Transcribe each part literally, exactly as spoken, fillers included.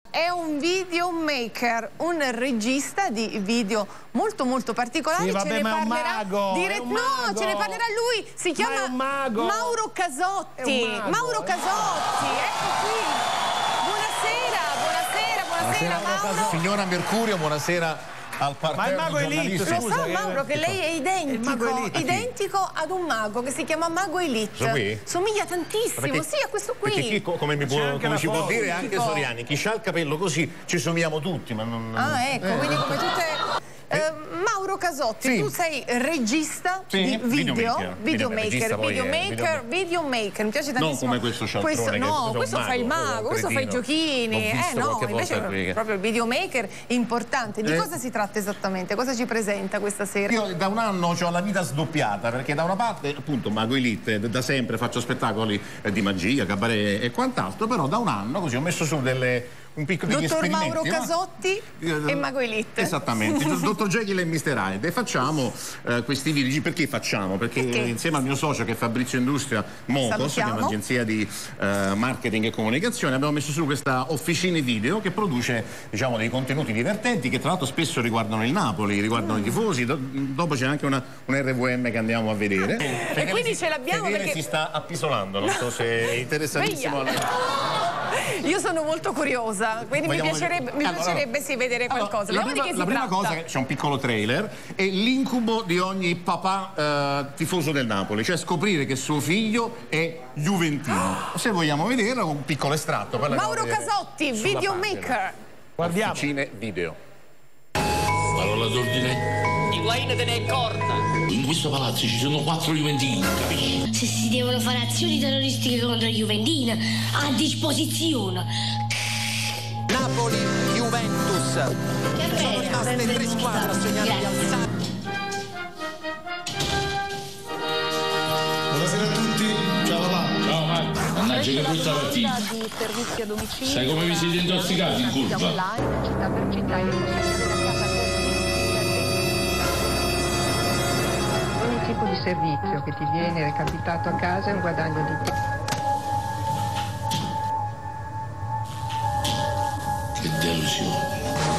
È un videomaker, un regista di video molto molto particolari. Sì, vabbè, ce ne ma è un parlerà mago, dire... è un No, mago. ce ne parlerà lui. Si chiama Ma è un mago. Mauro Casotti. È un mago, Mauro Casotti, ecco qui. Buonasera, buonasera, buonasera, Buonasera, Mauro. Signora Mercurio, buonasera al Ma il parterre mago di Elite, giornalisti. Lo scusa, sa che- Mauro che lei è Il mago identico, Elite. identico ad un mago che si chiama Mago Elite. Questo qui? Somiglia tantissimo, Perché- sì, a questo qui. Perché chi, co- come, mi C'è può, anche come la ci può foto. dire anche Tipo- Soriani, chi ha il capello così ci somigliamo tutti, ma non... Ah, ecco, quindi come tutte... Eh, Mauro Casotti, Sì. tu sei regista Sì, di video, videomaker. videomaker, Regista poi è videomaker, videomaker, mi piace tantissimo. come questo cialtrone Questo, che no, questo è un questo fa il mago, mago, un questo fa i cretino. giochini. L'ho Eh visto no, qualche invece volta qui. è proprio il videomaker importante. Di Eh. cosa si tratta esattamente? Cosa ci presenta questa sera? Io da un anno ho la vita sdoppiata, perché da una parte, appunto, Mago Elite, da sempre faccio spettacoli eh, di magia, cabaret e quant'altro, però da un anno così ho messo su delle... un piccolo degli Dottor esperimenti, Mauro no? Casotti e Mago Elite. Esattamente, il dottor Jekyll e mister Hyde. E facciamo eh, questi video. Perché facciamo? Perché, Perché? insieme al mio socio che è Fabrizio Industria Mocos, che è Salutiamo. un'agenzia di eh, marketing e comunicazione, abbiamo messo su questa officina video che produce, diciamo, dei contenuti divertenti che tra l'altro spesso riguardano il Napoli, riguardano Mm. i tifosi. Do- dopo c'è anche una, un R V M che andiamo a vedere. E quindi ce l'abbiamo Fedele perché... si sta appisolando, non so se è interessantissimo. Io sono molto curiosa, quindi mi Vogliamo piacerebbe, mi vedere? Allora, piacerebbe sì, vedere Allora, qualcosa. la Però di prima, che si la prima tratta? cosa, che c'è un piccolo trailer, è l'incubo di ogni papà eh, tifoso del Napoli, cioè scoprire che suo figlio è juventino. Se vogliamo vederlo, un piccolo estratto. Poi la Mauro andiamo a vedere Casotti, sulla videomaker. pagina. Guardiamo. Officine video. Parola d'ordine. Higuain te ne è corta. In questo palazzo ci sono quattro juventini, capisci? Se si devono fare azioni terroristiche contro la Juventina, a disposizione. Napoli-Juventus. Sono rimaste tre squadre a segnare gli alzati. Buonasera a tutti, ciao papà. Ciao Marco. Mannaggia che brutta partita. Di servizi a domicilio. Sai come vi siete intossicati in curva? Online, città per città, e ogni tipo di servizio che ti viene recapitato a casa è un guadagno di tempo. Che delusione.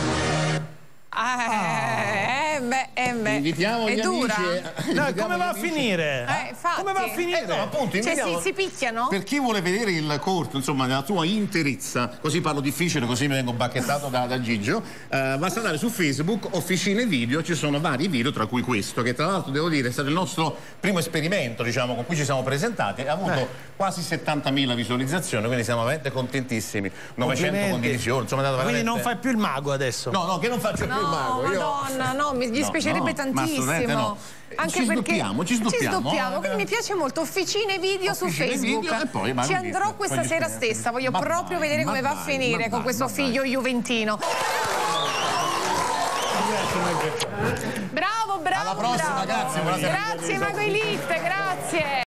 Ah, eh, beh, eh, beh. Invitiamo è gli dura? amici. e- No, invitiamo come gli va a amici. finire? Eh, infatti. Come va a finire? Eh, no, appunto, Cioè, invitiamo- si, si picchiano? Per chi vuole vedere il corto, insomma, nella sua interezza, così parlo difficile, così mi vengo bacchettato da, da Gigio, eh, basta andare su Facebook, Officine Video, ci sono vari video, tra cui questo, che tra l'altro devo dire è stato il nostro primo esperimento, diciamo, con cui ci siamo presentati, ha avuto Eh. quasi settantamila visualizzazioni, quindi siamo veramente contentissimi, novecento Complimenti. condivisioni, insomma è andato Quindi veramente... non fai più il mago adesso? No, no, che non faccio più il No, mago. Io... madonna, no, mi dispiacerebbe No, no, ma tantissimo. assolutamente no. Anche Ci perché sdoppiamo, ci sdoppiamo. quindi mi piace molto Officine Video su Officine Facebook. Video e poi Mago Ci Elite, andrò questa poi gli sera esperimenti. stessa, voglio Ma proprio dai, vedere ma come va a dai, finire ma con dai, questo ma dai. figlio juventino. Bravo, bravo. Alla prossima, bravo. grazie, buonasera. Grazie Mago Elite, grazie.